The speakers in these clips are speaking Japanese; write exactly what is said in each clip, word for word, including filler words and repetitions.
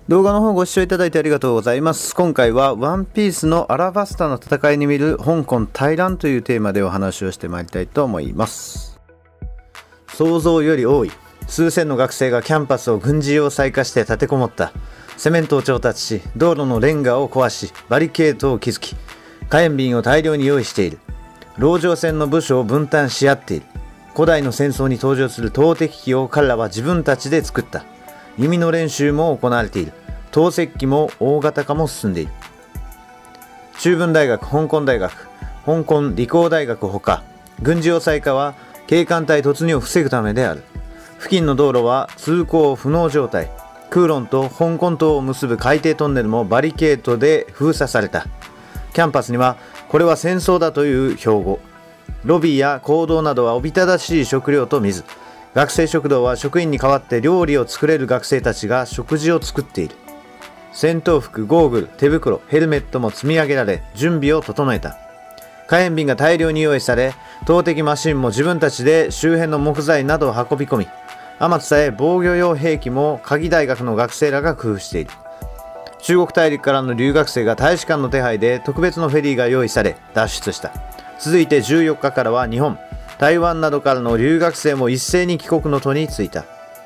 動画の方ご視聴いただいてありがとうございます。今回はワンピースのアラバスタの戦いに見る香港大乱というテーマでお話をしてまいりたいと思います。想像より多い数千の学生がキャンパスを軍事要塞化して立てこもった。セメントを調達し、道路のレンガを壊し、バリケードを築き、火炎瓶を大量に用意している。籠城戦の部署を分担し合っている。古代の戦争に登場する投擲機を彼らは自分たちで作った。弓の練習も行われている。投石機も大型化も進んでいる。中文大学、香港大学、香港理工大学ほか、軍事要塞化は警官隊突入を防ぐためである。付近の道路は通行不能状態。空論と香港島を結ぶ海底トンネルもバリケードで封鎖された。キャンパスにはこれは戦争だという標語。ロビーや講堂などはおびただしい食料と水。学生食堂は職員に代わって料理を作れる学生たちが食事を作っている。戦闘服、ゴーグル、手袋、ヘルメットも積み上げられ準備を整えた。火炎瓶が大量に用意され、投擲マシンも自分たちで周辺の木材などを運び込み、あまつさえ防御用兵器も鍵大学の学生らが工夫している。中国大陸からの留学生が大使館の手配で特別のフェリーが用意され脱出した。続いてじゅうよっかからは日本、台湾などからの留学生も一斉に帰国の途に就いた。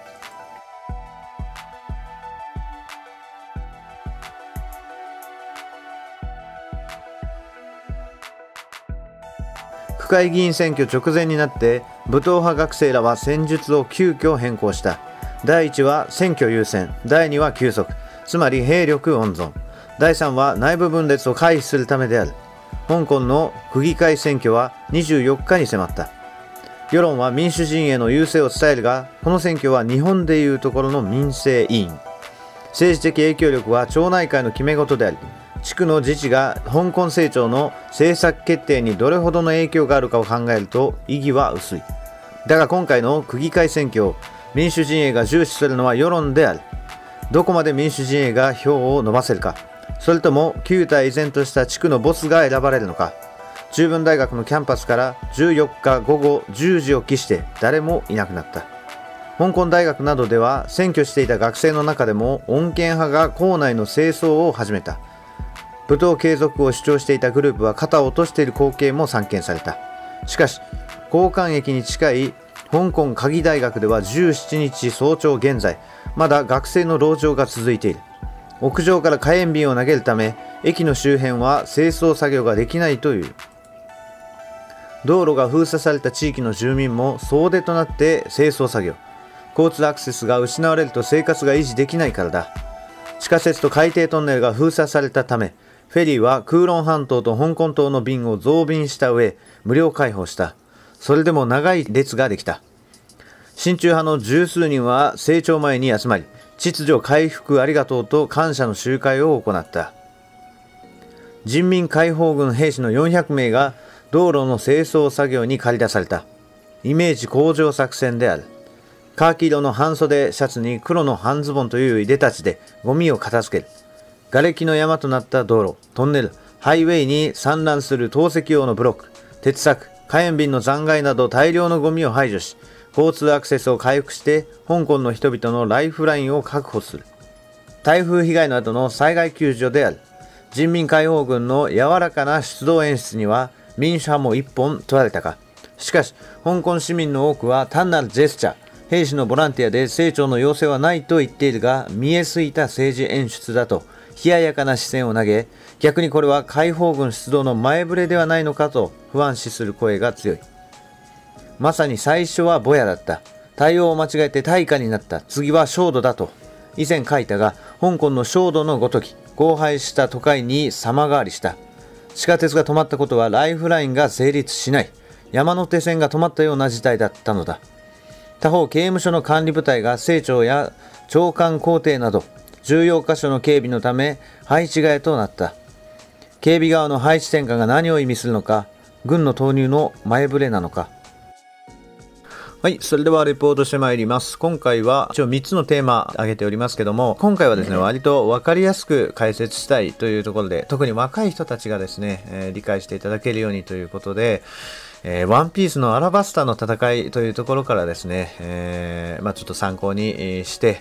区会議員選挙直前になって武闘派学生らは戦術を急遽変更した。だいいちは選挙優先、だいには休息、つまり兵力温存、だいさんは内部分裂を回避するためである。香港の区議会選挙はにじゅうよっかに迫った。世論は民主陣営の優勢を伝えるが、この選挙は日本でいうところの民政委員。政治的影響力は町内会の決め事であり、地区の自治が香港政庁の政策決定にどれほどの影響があるかを考えると意義は薄い。だが今回の区議会選挙を民主陣営が重視するのは世論である。どこまで民主陣営が票を伸ばせるか、それとも旧態依然とした地区のボスが選ばれるのか。中文大学のキャンパスからじゅうよっかごごじゅうじを期して誰もいなくなった。香港大学などでは占拠していた学生の中でも穏健派が校内の清掃を始めた。武闘継続を主張していたグループは肩を落としている光景も散見された。しかし交換駅に近い香港鍵大学ではじゅうしちにち早朝現在まだ学生の籠城が続いている。屋上から火炎瓶を投げるため駅の周辺は清掃作業ができないという。道路が封鎖された地域の住民も総出となって清掃作業。交通アクセスが失われると生活が維持できないからだ。地下鉄と海底トンネルが封鎖されたため、フェリーは空論半島と香港島の便を増便した上、無料開放した。それでも長い列ができた。親中派の十数人は政庁前に集まり、秩序回復ありがとうと感謝の集会を行った。人民解放軍兵士のよんひゃくめいが道路の清掃作業に駆り出された。イメージ向上作戦である。カーキ色の半袖シャツに黒の半ズボンといういでたちでゴミを片付ける。瓦礫の山となった道路、トンネル、ハイウェイに散乱する投石用のブロック、鉄柵、火炎瓶の残骸など大量のゴミを排除し、交通アクセスを回復して香港の人々のライフラインを確保する。台風被害の後の災害救助である。人民解放軍の柔らかな出動演出には民主派も一本取られたか。しかし香港市民の多くは単なるジェスチャー、兵士のボランティアで政庁の要請はないと言っているが、見えすぎた政治演出だと冷ややかな視線を投げ、逆にこれは解放軍出動の前触れではないのかと不安視する声が強い。まさに最初はボヤだった。対応を間違えて大化になった。次は焦土だと以前書いたが、香港の焦土のごとき荒廃した都会に様変わりした。地下鉄が止まったことはライフラインが成立しない。山手線が止まったような事態だったのだ。他方、刑務所の管理部隊が政庁や長官公邸など重要箇所の警備のため配置換えとなった。警備側の配置転換が何を意味するのか、軍の投入の前触れなのか。はい、それではレポートしてまいります。今回は一応みっつのテーマ挙げておりますけども、今回はですね、割と分かりやすく解説したいというところで、特に若い人たちがですね、えー、理解していただけるようにということで、えー、ワンピースのアラバスタの戦いというところからですね、えーまあ、ちょっと参考にして、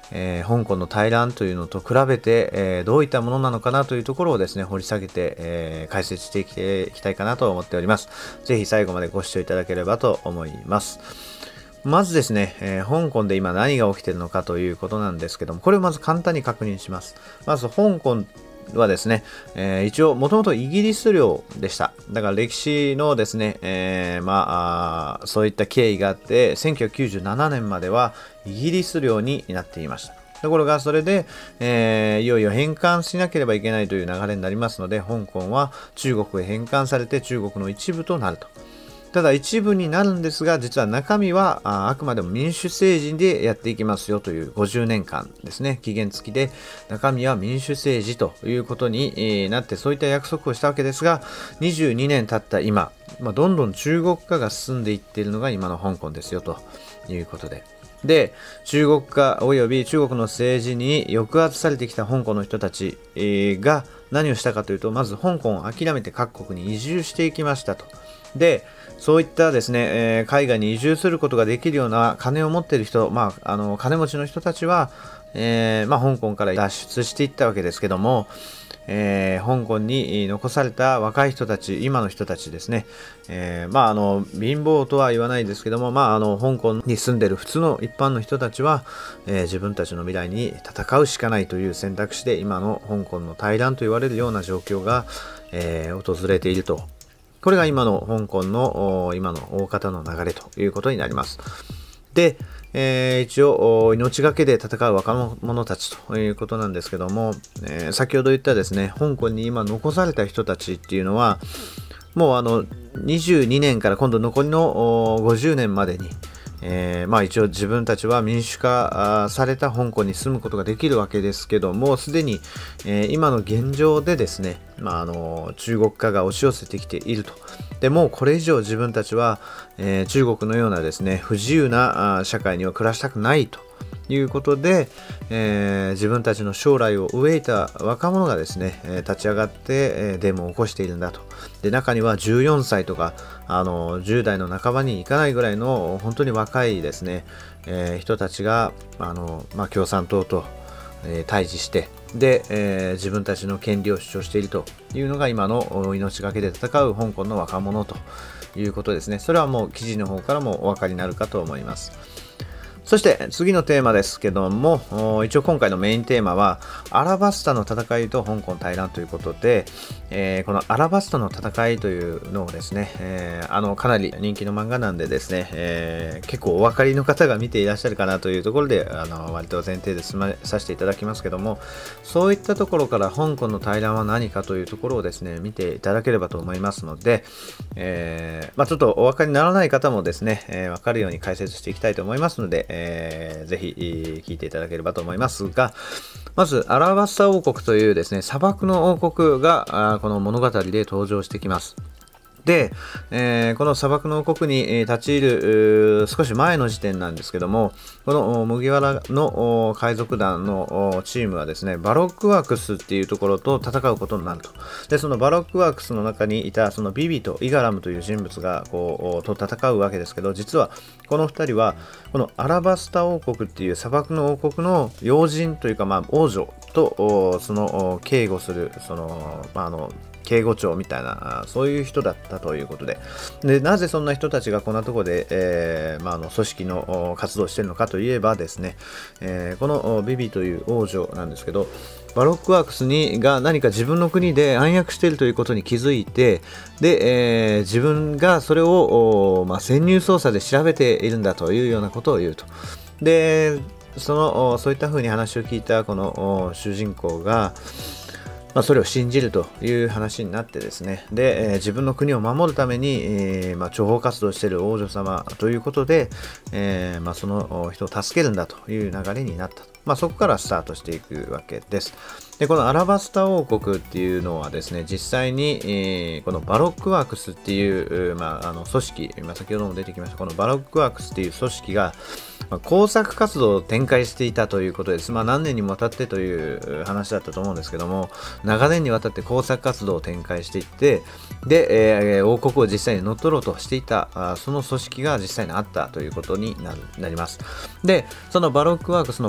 えー、香港の対乱というのと比べて、えー、どういったものなのかなというところをですね掘り下げて、えー、解説していきたいかなと思っております。ぜひ最後までご視聴いただければと思います。まずですね、えー、香港で今何が起きているのかということなんですけども、これをまず簡単に確認します。まず香港はですね、えー、一応もともとイギリス領でした。だから歴史のですね、えー、まあ、そういった経緯があって、せんきゅうひゃくきゅうじゅうななねんまではイギリス領になっていました。ところがそれで、えー、いよいよ返還しなければいけないという流れになりますので、香港は中国へ返還されて中国の一部となると。ただ一部になるんですが、実は中身は あ, あくまでも民主政治でやっていきますよというごじゅうねんかんですね、期限付きで中身は民主政治ということになって、そういった約束をしたわけですが、にじゅうにねん経った今、まあ、どんどん中国化が進んでいっているのが今の香港ですよということで。で、中国化及び中国の政治に抑圧されてきた香港の人たちが何をしたかというと、まず香港を諦めて各国に移住していきましたと。で、そういったですね、えー、海外に移住することができるような金を持っている人、まあ、あの金持ちの人たちは、えーまあ、香港から脱出していったわけですけども、えー、香港に残された若い人たち、今の人たちですね、えーまあ、あの貧乏とは言わないですけども、まあ、あの香港に住んでいる普通の一般の人たちは、えー、自分たちの未来に戦うしかないという選択肢で、今の香港の対乱と言われるような状況が、えー、訪れていると。これが今の香港の今の大方の流れということになります。で、えー、一応命がけで戦う若者たちということなんですけども、えー、先ほど言ったですね、香港に今残された人たちっていうのは、もうあのにじゅうにねんから今度残りのごじゅうねんまでに、えーまあ、一応自分たちは民主化された香港に住むことができるわけですけども、すでに、えー、今の現状でですね、まあ、あの中国化が押し寄せてきていると。でもうこれ以上自分たちは、えー、中国のようなですね不自由な社会には暮らしたくないということで、えー、自分たちの将来を憂いた若者がですね、えー、立ち上がって、えー、デモを起こしているんだと。で、中にはじゅうよんさいとかあのじゅう代の半ばにいかないぐらいの本当に若いですね、えー、人たちがあの、まあ、共産党と、えー、対峙してで、えー、自分たちの権利を主張しているというのが今の命がけで戦う香港の若者ということですね。それはもう記事の方からもお分かりになるかと思います。そして次のテーマですけども、一応今回のメインテーマはアラバスタの戦いと香港対乱ということで、えー、このアラバスタの戦いというのをですね、えー、あのかなり人気の漫画なんでですね、えー、結構お分かりの方が見ていらっしゃるかなというところで、あの割と前提で進まさせていただきますけども、そういったところから香港の対乱は何かというところをですね見ていただければと思いますので、えーまあ、ちょっとお分かりにならない方もですね、えー、分かるように解説していきたいと思いますので、えー、ぜひ聞いていただければと思いますが、まずアラバスタ王国というですね砂漠の王国がこの物語で登場してきます。で、えー、この砂漠の王国に立ち入る少し前の時点なんですけども、この麦わらの海賊団のチームはですねバロックワークスっていうところと戦うことになると。で、そのバロックワークスの中にいたそのビビとイガラムという人物がこうと戦うわけですけど、実はこのふたりはこのアラバスタ王国っていう砂漠の王国の要人というか、まあ、王女とその警護するその、まあ、あの警護長みたいなそういう人だったということで、でなぜそんな人たちがこんなところで、えーまあ、あの組織の活動をしているのかといえばですね、えー、このビビという王女なんですけど、バロックワークスにが何か自分の国で暗躍しているということに気づいて、で、えー、自分がそれを、まあ、潜入捜査で調べているんだというようなことを言うと。で、そのそういった風に話を聞いたこの主人公がまあ、それを信じるという話になってですね、で、えー、自分の国を守るために、えーまあ、諜報活動している王女様ということで、えーまあ、その人を助けるんだという流れになったと。まあ、そこからスタートしていくわけです。で、このアラバスタ王国っていうのはですね、実際に、えー、このバロックワークスっていう、まあ、あの組織、まあ、先ほども出てきましたこのバロックワークスっていう組織が、まあ、工作活動を展開していたということです。まあ、何年にもわたってという話だったと思うんですけども、長年にわたって工作活動を展開していって、で、えー、王国を実際に乗っ取ろうとしていた、あその組織が実際にあったということになるなります。で、そのバロックワークスのボス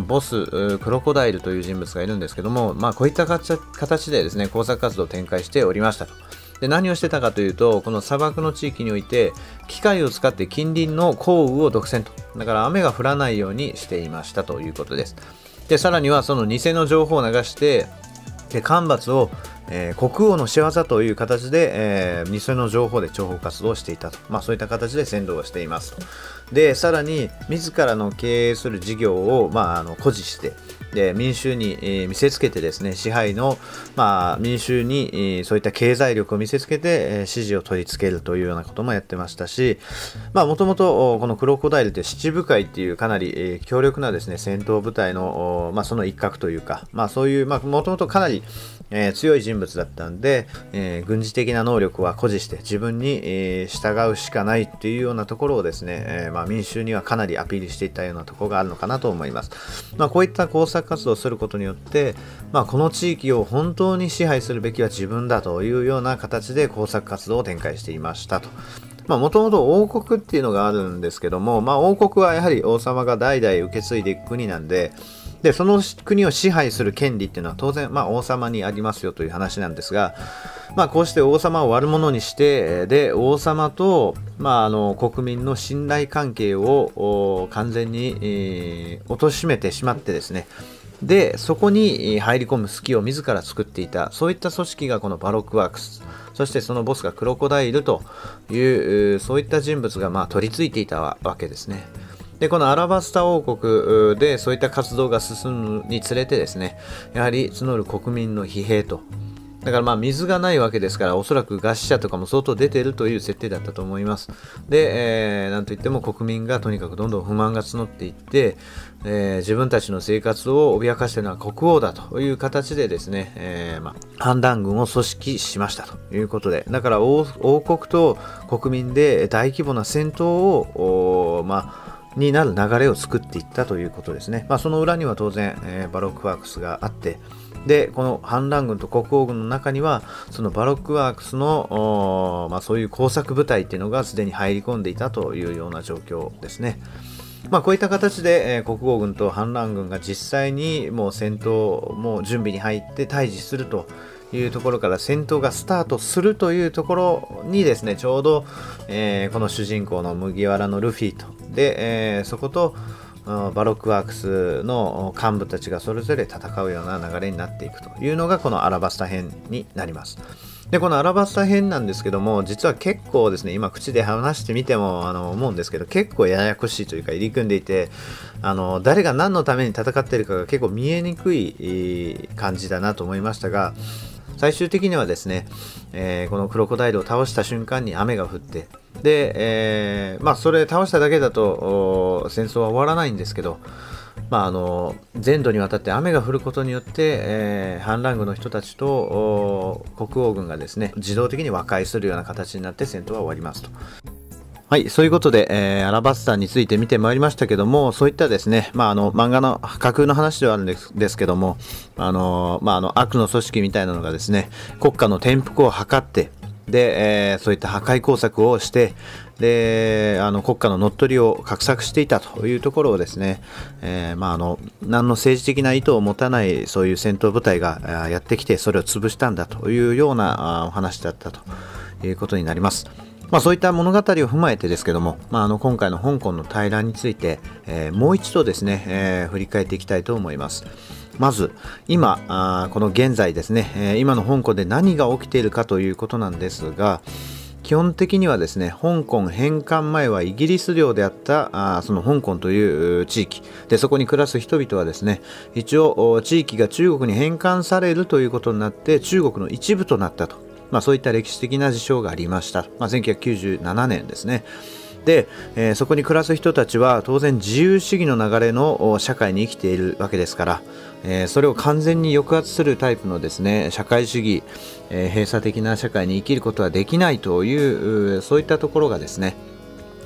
クロコダイルという人物がいるんですけども、まあ、こういった形でですね工作活動を展開しておりましたと。で何をしてたかというと、この砂漠の地域において機械を使って近隣の降雨を独占と、だから雨が降らないようにしていましたということです。でさらにはその偽の情報を流してで干ばつを、えー、国王の仕業という形で、えー、偽の情報で諜報活動をしていたと、まあ、そういった形で扇動をしていますと。でさらに自らの経営する事業を、まあ、あの誇示してで民衆に、えー、見せつけてですね支配の、まあ、民衆に、えー、そういった経済力を見せつけて、えー、支持を取り付けるというようなこともやってましたし、もともとこのクロコダイルって七部会っていうかなり、えー、強力なですね戦闘部隊の、まあ、その一角というか、まあ、そういうもともとかなり、えー、強い人物だったんで、えー、軍事的な能力は誇示して自分に、えー、従うしかないっていうようなところをですね、えーまあ、民衆にはかなりアピールしていたようなところがあるのかなと思います。まあ、こういった工作活動をすることによって、まあ、この地域を本当に支配するべきは自分だというような形で工作活動を展開していましたと。もともと王国っていうのがあるんですけども、まあ、王国はやはり王様が代々受け継いでいく国なんで、でその国を支配する権利っていうのは当然、まあ、王様にありますよという話なんですが、まあ、こうして王様を悪者にしてで王様と、まあ、あの国民の信頼関係を完全に、えー、貶めてしまってですね、でそこに入り込む隙を自ら作っていた、そういった組織がこのバロックワークス、そしてそのボスがクロコダイルというそういった人物がまあ取り付いていたわけですね。でこのアラバスタ王国でそういった活動が進むにつれてですね、やはり募る国民の疲弊と、だからまあ水がないわけですから、おそらく餓死者とかも相当出ているという設定だったと思います。で、えー、なんといっても国民がとにかくどんどん不満が募っていって、えー、自分たちの生活を脅かしているのは国王だという形でですね、えーまあ、反乱軍を組織しましたということで、だから 王, 王国と国民で大規模な戦闘をまあになる流れを作っていったということですね。まあ、その裏には当然、えー、バロックワークスがあって、でこの反乱軍と国王軍の中にはそのバロックワークスの、まあ、そういう工作部隊っていうのがすでに入り込んでいたというような状況ですね。まあ、こういった形で、えー、国王軍と反乱軍が実際にもう戦闘も準備に入って対峙するというところから戦闘がスタートするというところにですね、ちょうど、えー、この主人公の麦わらのルフィとで、えー、そことバロックワークスの幹部たちがそれぞれ戦うような流れになっていくというのがこのアラバスタ編になります。でこのアラバスタ編なんですけども、実は結構ですね、今口で話してみてもあの思うんですけど、結構ややこしいというか入り組んでいて、あの誰が何のために戦っているかが結構見えにくい感じだなと思いましたが、最終的にはですね、えー、このクロコダイルを倒した瞬間に雨が降って、で、えー、まあそれ倒しただけだと戦争は終わらないんですけど、まあ、あの全土にわたって雨が降ることによって、えー、反乱軍の人たちと国王軍がですね自動的に和解するような形になって戦闘は終わりますと。はい、そういうことで、えー、アラバスタについて見てまいりましたけども、そういったですね、まあ、あの漫画の架空の話ではあるんですですけども、あのまあ、あの悪の組織みたいなのがですね国家の転覆を図って、で、えー、そういった破壊工作をして、であの国家の乗っ取りを画策していたというところをですね、えーまあ、あの何の政治的な意図を持たないそういう戦闘部隊がやってきてそれを潰したんだというようなお話だったということになります。まあ、そういった物語を踏まえてですけども、まあ、あの今回の香港の対乱について、えー、もう一度ですね、えー、振り返っていきたいと思います。まず今あこの現在ですね、えー、今の香港で何が起きているかということなんですが、基本的にはですね香港返還前はイギリス領であったあその香港という地域で、そこに暮らす人々はですね一応地域が中国に返還されるということになって中国の一部となったと、まあ、そういった歴史的な事象がありました。まあ、せんきゅうひゃくきゅうじゅうななねんですね。で、えー、そこに暮らす人たちは当然自由主義の流れの社会に生きているわけですから、えー、それを完全に抑圧するタイプのですね社会主義、えー、閉鎖的な社会に生きることはできないというそういったところがですね、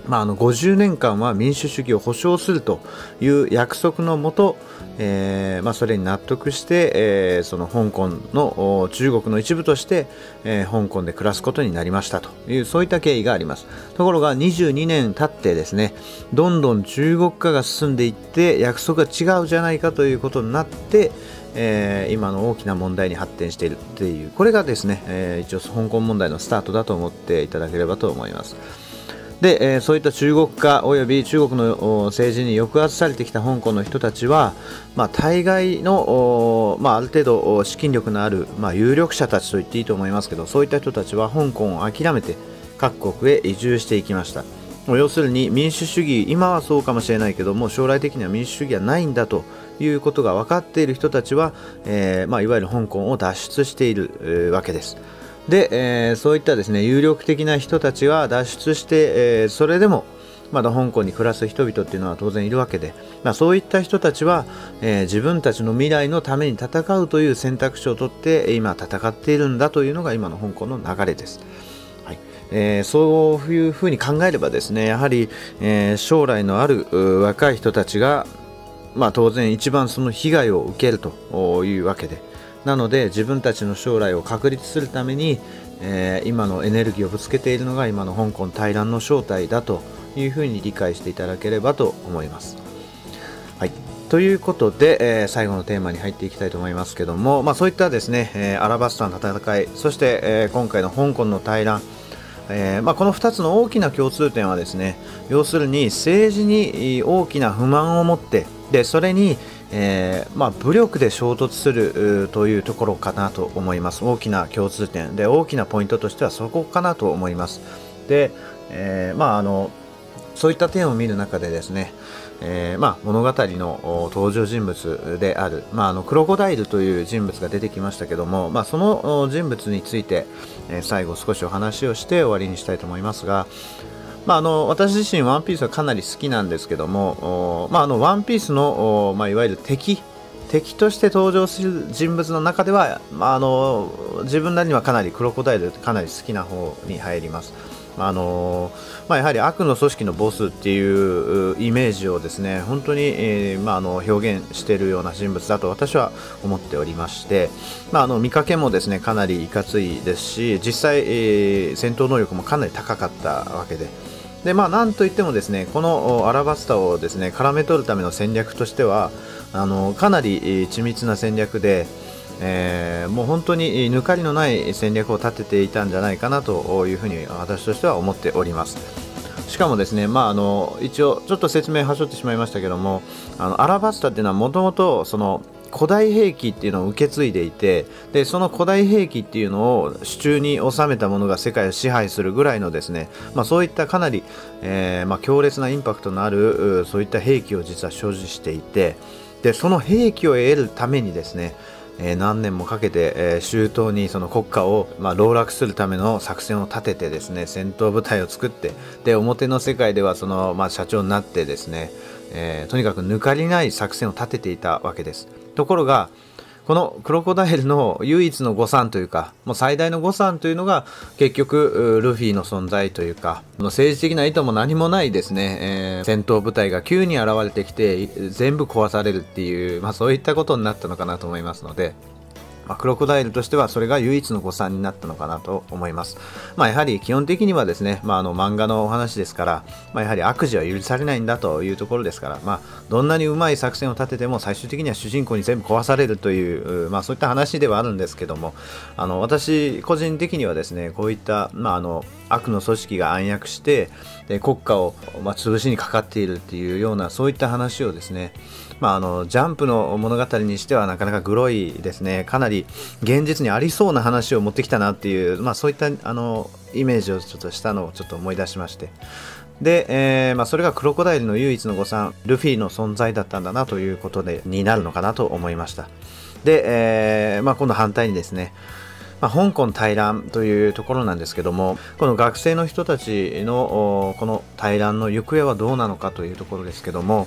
まあ、あのごじゅうねんかんは民主主義を保障するという約束のもと、えーまあ、それに納得して、えー、その香港の中国の一部として、えー、香港で暮らすことになりましたというそういった経緯があります。ところがにじゅうにねん経ってですね、どんどん中国化が進んでいって約束が違うじゃないかということになって、えー、今の大きな問題に発展しているという、これがですね、えー、一応香港問題のスタートだと思っていただければと思います。で、えー、そういった中国化および中国の政治に抑圧されてきた香港の人たちは、まあ、大概の、まあ、ある程度資金力のある、まあ、有力者たちと言っていいと思いますけど、そういった人たちは香港を諦めて各国へ移住していきました。要するに民主主義、今はそうかもしれないけども将来的には民主主義はないんだということが分かっている人たちは、えーまあ、いわゆる香港を脱出している、えー、わけです。で、えー、そういったですね有力的な人たちが脱出して、えー、それでもまだ香港に暮らす人々っていうのは当然いるわけで、まあ、そういった人たちは、えー、自分たちの未来のために戦うという選択肢を取って今戦っているんだというのが今の香港の流れです。はい、えー、そういうふうに考えればですね、やはり、えー、将来のある若い人たちが、まあ、当然一番その被害を受けるというわけで、なので自分たちの将来を確立するために、えー、今のエネルギーをぶつけているのが今の香港対乱の正体だというふうに理解していただければと思います。はい、ということで、えー、最後のテーマに入っていきたいと思いますけども、まあ、そういったですね、えー、アラバスタの戦い、そして、えー、今回の香港の対乱、えーまあ、このふたつの大きな共通点はですね、要するに政治に大きな不満を持って、でそれにえーまあ、武力で衝突するというところかなと思います。大きな共通点で大きなポイントとしてはそこかなと思います。で、えーまあ、あのそういった点を見る中でですね、えーまあ、物語の登場人物である、まあ、あのクロコダイルという人物が出てきましたけども、まあ、その人物について、えー、最後少しお話をして終わりにしたいと思いますが、まあ、あの私自身ワンピースはかなり好きなんですけども、まあ、あのワンピースの、まあ、いわゆる敵敵として登場する人物の中では、まあ、あの自分なりにはかなりクロコダイルかなり好きな方に入ります。あのまあ、やはり悪の組織のボスっていうイメージをですね本当に、えーまあ、あの表現しているような人物だと私は思っておりまして、まあ、あの見かけもですねかなりいかついですし、実際、えー、戦闘能力もかなり高かったわけで、でまあ、なんといってもですねこのアラバスタをですね絡め取るための戦略としてはあのかなり緻密な戦略で、えー、もう本当に抜かりのない戦略を立てていたんじゃないかなというふうに私としては思っております。しかもですね、まあ、あの一応ちょっと説明はしょってしまいましたけども、あのアラバスタっていうのはもともとその古代兵器っていうのを受け継いでいて、でその古代兵器っていうのを手中に収めたものが世界を支配するぐらいのですね、まあ、そういったかなり、えーまあ、強烈なインパクトのあるそういった兵器を実は所持していて、でその兵器を得るためにですね、えー、何年もかけて、えー、周到にその国家を、まあ、籠絡するための作戦を立ててですね戦闘部隊を作って、で表の世界ではその、まあ、社長になってですね、えー、とにかく抜かりない作戦を立てていたわけです。ところがこのクロコダイルの唯一の誤算というか、もう最大の誤算というのが結局ルフィの存在というか、政治的な意図も何もないですね、えー、戦闘部隊が急に現れてきて全部壊されるっていう、まあ、そういったことになったのかなと思いますので、まあ、クロコダイルとしてはそれが唯一の誤算になったのかなと思います。まあ、やはり基本的にはですね、まあ、あの漫画のお話ですから、まあ、やはり悪事は許されないんだというところですから、まあ、どんなにうまい作戦を立てても最終的には主人公に全部壊されるという、まあ、そういった話ではあるんですけども、あの私個人的にはですねこういった、まあ、あの悪の組織が暗躍してで国家を、まあ、潰しにかかっているっていうようなそういった話をですね、まあ、あのジャンプの物語にしてはなかなかグロいですね、かなり現実にありそうな話を持ってきたなっていう、まあ、そういったあのイメージをちょっとしたのをちょっと思い出しまして、で、えーまあ、それがクロコダイルの唯一の誤算ルフィの存在だったんだなということでになるのかなと思いました。で、えーまあ、今度反対にですね、まあ、香港対乱というところなんですけども、この学生の人たちのこの対乱の行方はどうなのかというところですけども、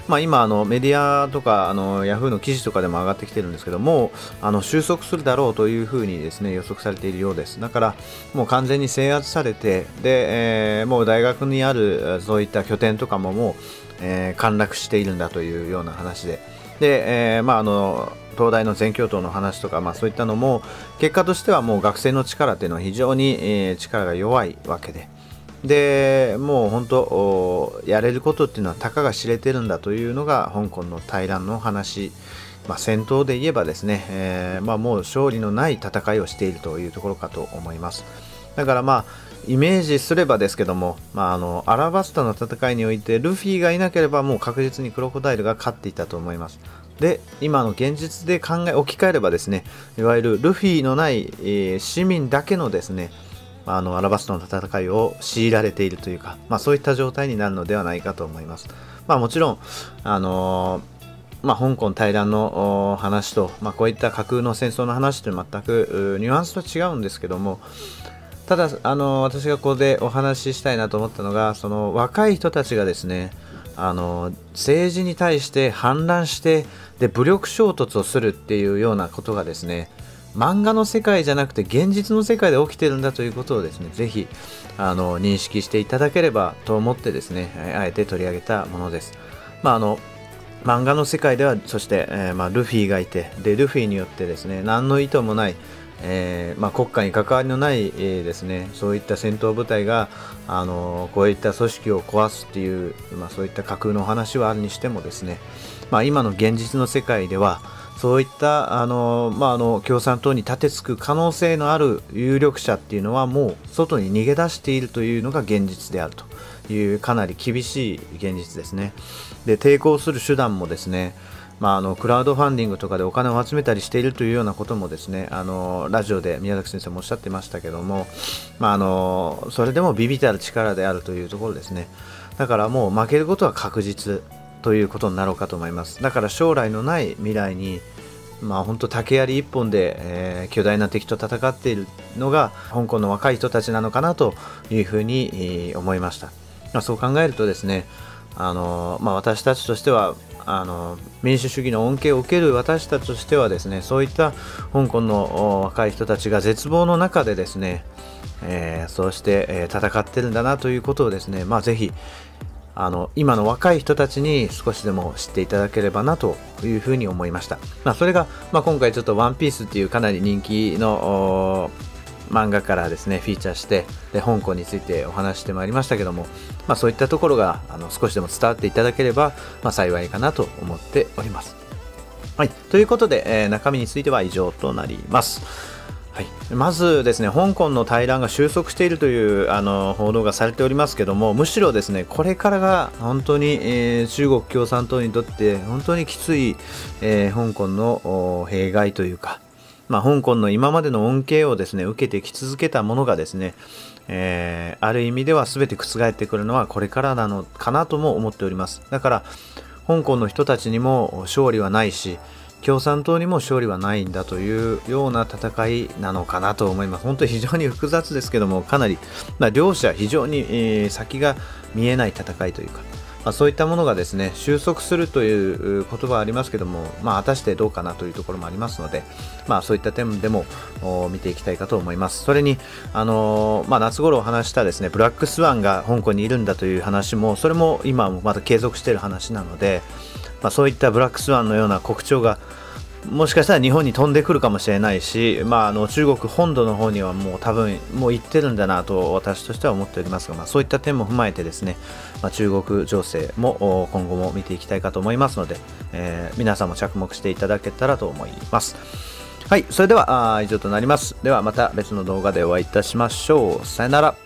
まあ、今あのメディアとかあのヤフーの記事とかでも上がってきてるんですけども、あの収束するだろうというふうにですね予測されているようです。だからもう完全に制圧されて、で、えー、もう大学にあるそういった拠点とかももう、えー、陥落しているんだというような話で、で、えーまあ、あの東大の全教頭の話とか、まあ、そういったのも結果としてはもう学生の力というのは非常に、えー、力が弱いわけで、でもう本当やれることっていうのはたかが知れてるんだというのが香港の対乱の話、まあ、戦闘で言えばですね、えーまあ、もう勝利のない戦いをしているというところかと思います。だからまあイメージすればですけども、まあ、あのアラバスタの戦いにおいてルフィがいなければもう確実にクロコダイルが勝っていたと思います。で今の現実で考え置き換えればですね、いわゆるルフィのない、えー、市民だけのですねあのアラバスタの戦いを強いられているというか、まあ、そういった状態になるのではないかと思います。まあ、もちろん、あのーまあ、香港対乱の話と、まあ、こういった架空の戦争の話と全くニュアンスと違うんですけども、ただ、あのー、私がここでお話ししたいなと思ったのが、その若い人たちがですね、あのー、政治に対して反乱してで武力衝突をするっていうようなことがですね、漫画の世界じゃなくて現実の世界で起きてるんだということをですね、ぜひあの認識していただければと思ってですね、あえて取り上げたものです。まああの漫画の世界ではそして、えーまあ、ルフィがいて、でルフィによってですね何の意図もない、えーまあ、国家に関わりのない、えー、ですねそういった戦闘部隊があのこういった組織を壊すっていう、まあ、そういった架空の話はあるにしてもですね、まあ、今の現実の世界ではそういったあの、まあ、あの共産党に立てつく可能性のある有力者っていうのはもう外に逃げ出しているというのが現実であるというかなり厳しい現実ですね。で抵抗する手段もですね、まあ、あのクラウドファンディングとかでお金を集めたりしているというようなこともですね、あのラジオで宮崎先生もおっしゃってましたけども、まあ、あのそれでも微々たる力であるというところですね。だからもう負けることは確実ということになろうかと思います。だから将来のない未来に、まあ、本当竹槍一本で、えー、巨大な敵と戦っているのが香港の若い人たちなのかなというふうに、えー、思いました。まあ、そう考えるとですね、あのまあ、私たちとしてはあの民主主義の恩恵を受ける私たちとしてはですね、そういった香港の若い人たちが絶望の中でですね、えー、そうして、えー、戦ってるんだなということをですね、まあ、ぜひあの今の若い人たちに少しでも知っていただければなというふうに思いました。まあ、それが、まあ、今回ちょっとワンピースっていうかなり人気の漫画からですねフィーチャーしてで香港についてお話してまいりましたけども、まあ、そういったところがあの少しでも伝わっていただければ、まあ、幸いかなと思っております。はい、ということで、えー、中身については以上となります。はい、まずですね香港の対乱が収束しているというあの報道がされておりますけども、むしろですねこれからが本当に、えー、中国共産党にとって本当にきつい、えー、香港の弊害というか、まあ、香港の今までの恩恵をですね受けてき続けたものがですね、えー、ある意味では全て覆ってくるのはこれからなのかなとも思っております。だから香港の人たちにも勝利はないし共産党にも勝利はないんだというような戦いなのかなと思います。本当に非常に複雑ですけども、かなり、まあ、両者非常に、えー、先が見えない戦いというか、まあ、そういったものがですね収束するという言葉はありますけども、まあ、果たしてどうかなというところもありますので、まあ、そういった点でも見ていきたいかと思います。それに、あのーまあ、夏頃お話したですねブラックスワンが香港にいるんだという話も、それも今もまだ継続している話なので、まあ、そういったブラックスワンのような国潮がもしかしたら日本に飛んでくるかもしれないし、まあ、あの中国本土の方にはもう多分もう行ってるんだなと私としては思っておりますが、まあ、そういった点も踏まえてですね、まあ、中国情勢も今後も見ていきたいかと思いますので、えー、皆さんも着目していただけたらと思います。はい、それでは以上となります。ではまた別の動画でお会いいたしましょう。さよなら。